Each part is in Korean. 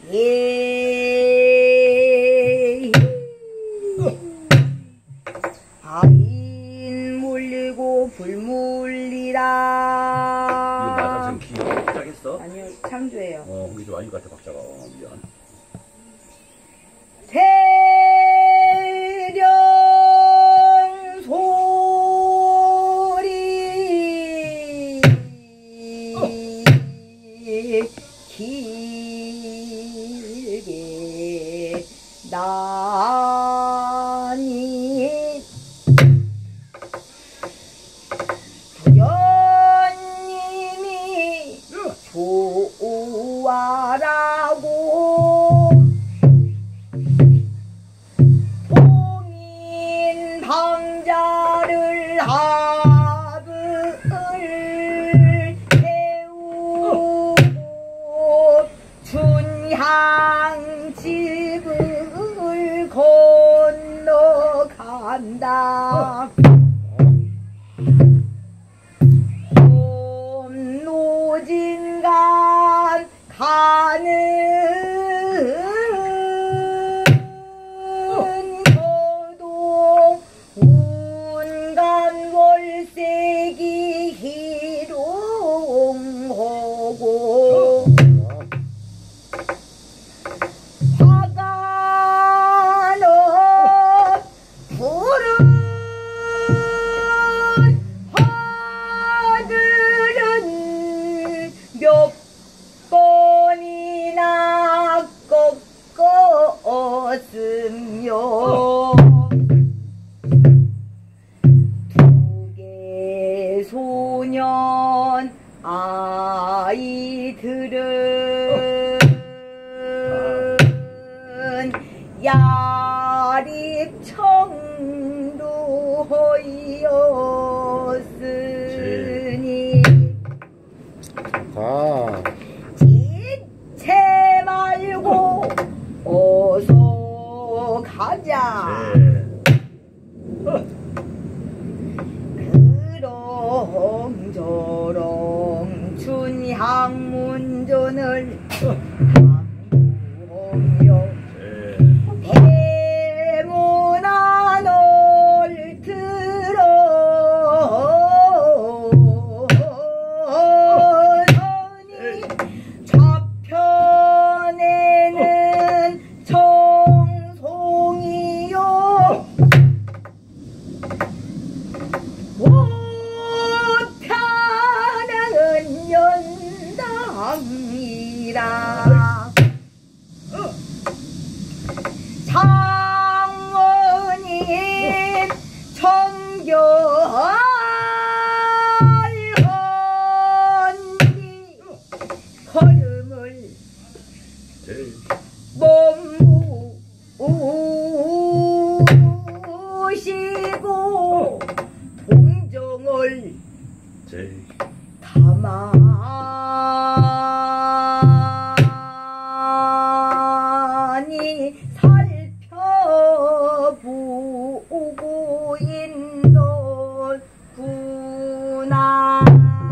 예. 아인 물리고 불 물리라. 이거 맞아? 지금 기 시작했어? 아니요, 창조예요. 거기 좀 아닌 것 같아, 박자가. 미안. 태령 소리 길게 나니 도련님이 좋아라고 봉인 방자를 합을 태우고 춘향집을 건너간다. 홈노진간 가는 거동 운간 월색이 희롱하고 화가 너 푸른 화들은 몇 번이나 꺾었으며 두개 소년 아이들은 야립청두허이었으니 지체 말고 어서 가자. 그렁저렁 춘향문전을 당구하며 대문아 널 들어 서니 좌편에는 청송이요 우편은 연당이라 장원님 청결헌디 걸음을 몸무시고 동정을 가만히 살펴보고 있는구나.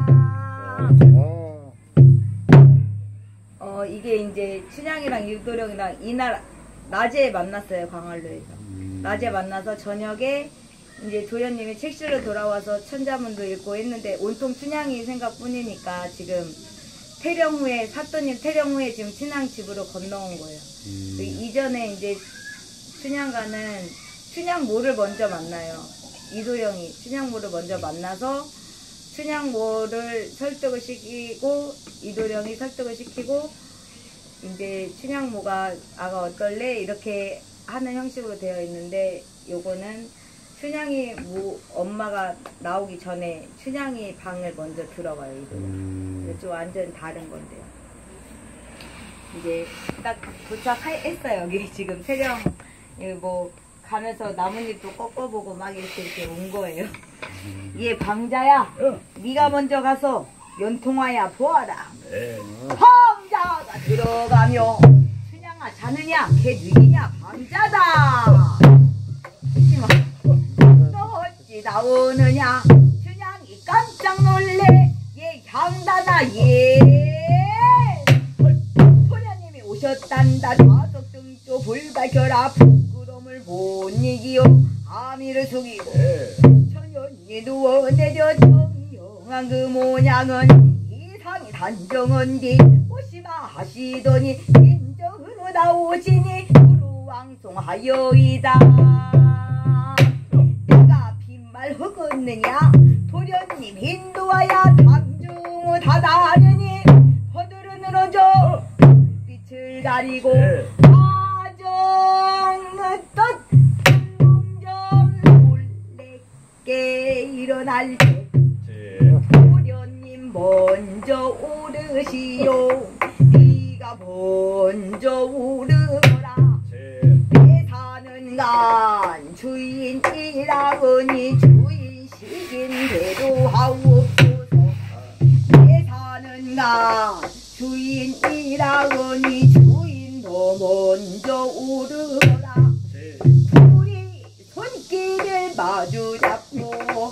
이게 이제 춘향이랑 유도령이랑 이날 낮에 만났어요. 광활루에서 낮에 만나서 저녁에 이제 도련님이 책실로 돌아와서 천자문도 읽고 했는데 온통 춘향이 생각뿐이니까 지금 태령 후에 사또님 태령 후에 지금 춘향 집으로 건너온 거예요. 이전에 이제 춘향가는 춘향모를 먼저 만나요. 이도령이 춘향모를 먼저 만나서 춘향모를 설득을 시키고 이도령이 설득을 시키고 이제 춘향모가 아가 어떨래 이렇게 하는 형식으로 되어 있는데 요거는 춘향이 엄마가 나오기 전에 춘향이 방을 먼저 들어가요. 이도령. 좀 완전 다른 건데요. 이제 딱 도착했어요. 여기 지금 태령 뭐 가면서 나뭇잎도 꺾어보고 막 이렇게 온 거예요. 얘 방자야. 네가 먼저 가서 연통하야 보아라. 방자가 들어가며 춘향아 자느냐 걔 누이냐 방자다. 너 어찌 나오느냐. 춘향이 깜짝 놀래. 얘 향단아 얘 도련님이 오셨단다 좌석 등쪽 불 밝혀라 부끄러움을 못 이기요 아미를 숙이고 천연이 누워내려 정령한 그 모양은 이상이 단정한디 오시마 하시더니 인정으로 나오시니 구루왕송하여이다 내가 빈말 흑었느냐 도련님 인도하야 당중을 다다르니 허들은 늘어져 빛을 가리고 가정 떴 놀래게 일어날 때 도련님 먼저 오르시오 네가 먼저 오르거라 내 사는 간 주인이라거니 주인식인 대로 하옵소서 내 사는 간 주인이라거니 주인도 먼저 오르거라 둘이 손길을 마주 잡고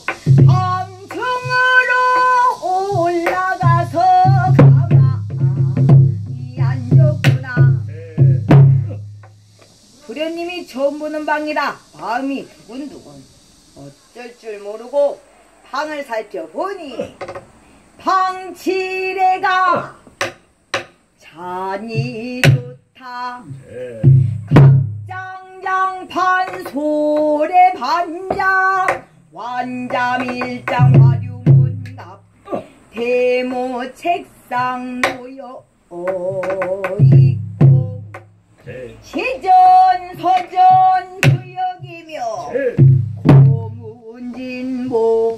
방층으로 올라가서 가만히 앉았구나 도련님이 처음 보는 방이라 마음이 두근두근 어쩔 줄 모르고 방을 살펴보니 방 칠해가 잔이 좋다 각장장 판소래 반장 완자밀장 화류문갑 대모 책상 놓여 있고 시전 서전 구역이며 고문진봉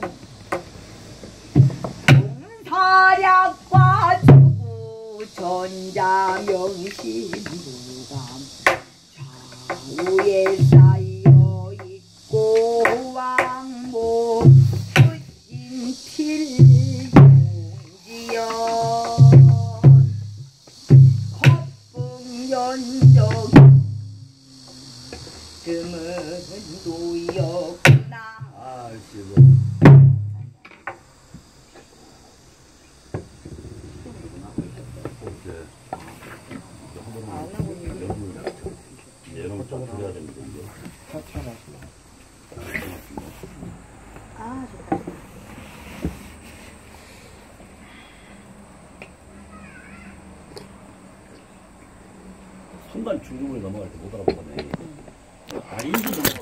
동사략과 주구 전자명신부감 좌우에 쌓여 있고 왕모 수신 필지연 컵붕연적 드문 노였구나 얘는 조금 드려야 되는데 아 좋다 순간 중국으로 넘어갈 때 못 알아보네. 아닌지도